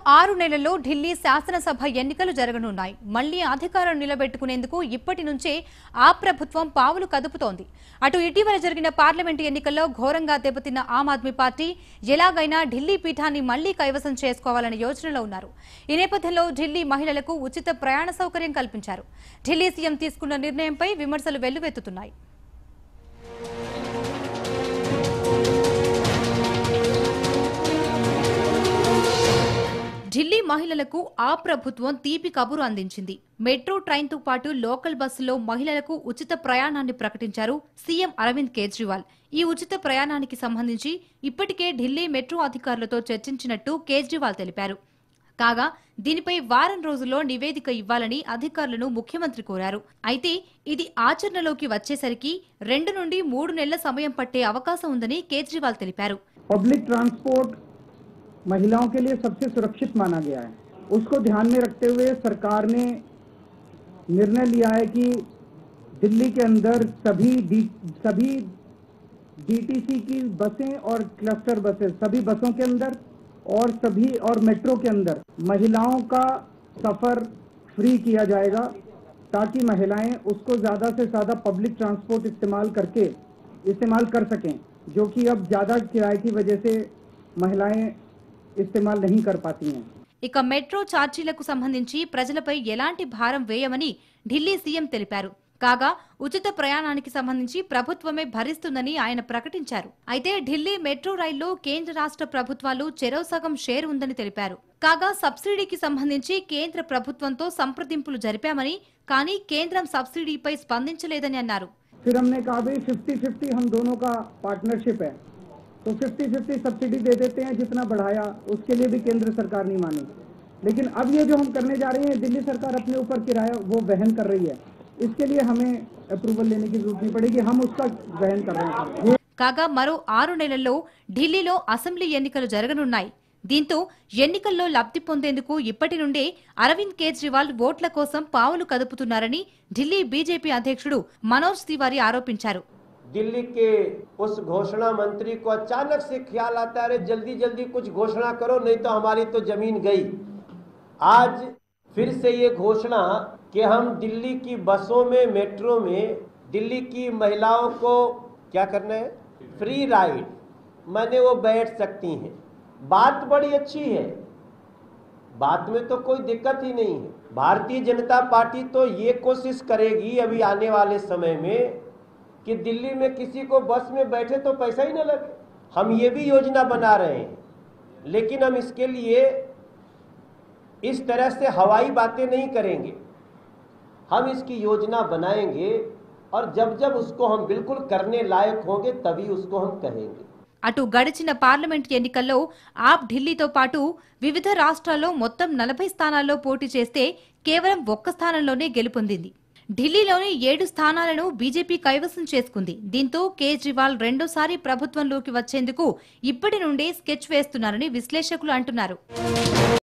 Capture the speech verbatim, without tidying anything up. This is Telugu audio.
ఆరు నెలల్లో ఢిల్లీ శాసనసభ ఎన్నికలు జరగనున్నాయి. మళ్లీ అధికారం నిలబెట్టుకునేందుకు ఇప్పటి నుంచే ఆ ప్రభుత్వం పావులు కదుపుతోంది. అటు ఇటీవల జరిగిన పార్లమెంటు ఎన్నికల్లో ఘోరంగా దెబ్బతిన్న ఆమ్ ఆద్మీ పార్టీ ఎలాగైనా ఢిల్లీ పీఠాన్ని మళ్లీ కైవసం చేసుకోవాలనే యోచనలో ఉన్నారు. ఈ నేపథ్యంలో ఢిల్లీ మహిళలకు ఉచిత ప్రయాణ సౌకర్యం కల్పించారు. ఢిల్లీ సీఎం తీసుకున్న నిర్ణయంపై విమర్శలు వెల్లువెత్తుతున్నాయి. ఢిల్లీ మహిళలకు ఆ ప్రభుత్వం తీపి కబురు అందించింది. మెట్రో ట్రైన్తో పాటు లోకల్ బస్సులో మహిళలకు ఉచిత ప్రయాణాన్ని ప్రకటించారు సీఎం అరవింద్ కేజ్రీవాల్. ఈ ఉచిత ప్రయాణానికి సంబంధించి ఇప్పటికే ఢిల్లీ మెట్రో అధికారులతో చర్చించినట్టు కేజ్రీవాల్ తెలిపారు. కాగా దీనిపై వారం రోజుల్లో నివేదిక ఇవ్వాలని అధికారులను ముఖ్యమంత్రి కోరారు. అయితే ఇది ఆచరణలోకి వచ్చేసరికి రెండు నుండి మూడు నెలల సమయం పట్టే అవకాశం ఉందని కేజ్రీవాల్ తెలిపారు. पब्लिक ट्रांसपोर्ट महिलाओं के लिए सबसे सुरक्षित माना गया है। उसको ध्यान में रखते हुए सरकार ने निर्णय लिया है कि दिल्ली के अंदर सभी डी, सभी डीटीसी की बसें और क्लस्टर बसें सभी बसों के अंदर और सभी और मेट्रो के अंदर महिलाओं का सफर फ्री किया जाएगा, ताकि महिलाएं उसको ज्यादा से ज्यादा पब्लिक ट्रांसपोर्ट इस्तेमाल करके इस्तेमाल कर सकें, जो कि अब ज्यादा किराए की वजह से महिलाएं इस्तेमाल नहीं कर पाती हैं। ఇక మెట్రో ఛార్జీలకు సంబంధించి ప్రజలపై ఎలాంటి భారం వేయమని ఢిల్లీ సీఎం తెలిపారు. కాగా ఉచిత ప్రయాణానికి సంబంధించి ప్రభుత్వమే భరిస్తుందని ఆయన ప్రకటించారు. అయితే ఢిల్లీ మెట్రో రైల్లో కేంద్ర రాష్ట్ర ప్రభుత్వాలు చెరో సగం షేర్ ఉందని తెలిపారు. కాగా సబ్సిడీకి సంబంధించి కేంద్ర ప్రభుత్వంతో సంప్రదింపులు జరిపామని, కానీ కేంద్రం సబ్సిడీపై స్పందించలేదని అన్నారు. फिर हमने कहा भाई फिफ्टी फिफ्टी हम दोनों का पार्टनरशिप है, तो फिफ्टी फिफ्टी सब्सिडी दे देते हैं, जितना बढ़ाया उसके लिए भी केंद्र सरकार नहीं मानी। लेकिन अब ये जो हम करने जा रहे हैं, दिल्ली सरकार अपने ऊपर किराया वो वहन कर रही है, इसके लिए हमें अप्रूवल लेने की जरूरत नहीं पड़ेगी, हम उसका वहन कर रहे हैं। కాగా మరో ఆరు నెలల్లో ఢిల్లీలో అసెంబ్లీ ఎన్నికలు జరగనున్నాయి. దీంతో ఎన్నికల్లో లబ్ధి పొందేందుకు ఇప్పటి నుండే అరవింద్ కేజ్రీవాల్ ఓట్ల కోసం పావులు కదుపుతున్నారని ఢిల్లీ బీజేపీ అధ్యక్షుడు మనోజ్ తివారీ ఆరోపించారు. दिल्ली के उस घोषणा मंत्री को अचानक से ख्याल आता है, जल्दी जल्दी कुछ घोषणा करो, नहीं तो हमारी तो जमीन गई। आज फिर से ये घोषणा कि हम दिल्ली की बसों में, मेट्रो में दिल्ली की महिलाओं को क्या करना है, फ्री राइड, माने वो बैठ सकती हैं। बात बड़ी अच्छी है, बात में तो कोई दिक्कत ही नहीं है। भारतीय जनता पार्टी तो ये कोशिश करेगी अभी आने वाले समय में कि दिल्ली में किसी को बस में बैठे तो पैसा ही न लगे। हम ये भी योजना बना रहे हैं, लेकिन हम इसके लिए इस तरह से हवाई बातें नहीं करेंगे। हम इसकी योजना बनाएंगे और जब जब उसको हम बिल्कुल करने लायक होंगे तभी उसको हम कहेंगे। అటు గడిచిన పార్లమెంట్ ఎన్నికల్లో ఆప్ ఢిల్లీతో పాటు వివిధ రాష్ట్రాల్లో మొత్తం నలభై స్థానాల్లో పోటీ చేస్తే కేవలం ఒక్క స్థానంలోనే గెలుపొందింది. ఢిల్లీలోని ఏడు స్థానాలను బీజేపీ కైవసం చేసుకుంది. దీంతో కేజ్రీవాల్ రెండోసారి ప్రభుత్వంలోకి వచ్చేందుకు ఇప్పటి నుండే స్కెచ్ వేస్తున్నారని విశ్లేషకులు అంటున్నారు.